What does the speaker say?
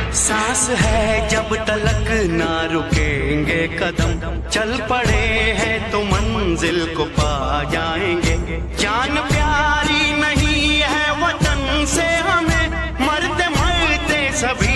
सांस है जब तलक ना रुकेंगे कदम, चल पड़े हैं तो मंजिल को पा जाएंगे। जान प्यारी नहीं है वतन से हमें, मरते मरते सभी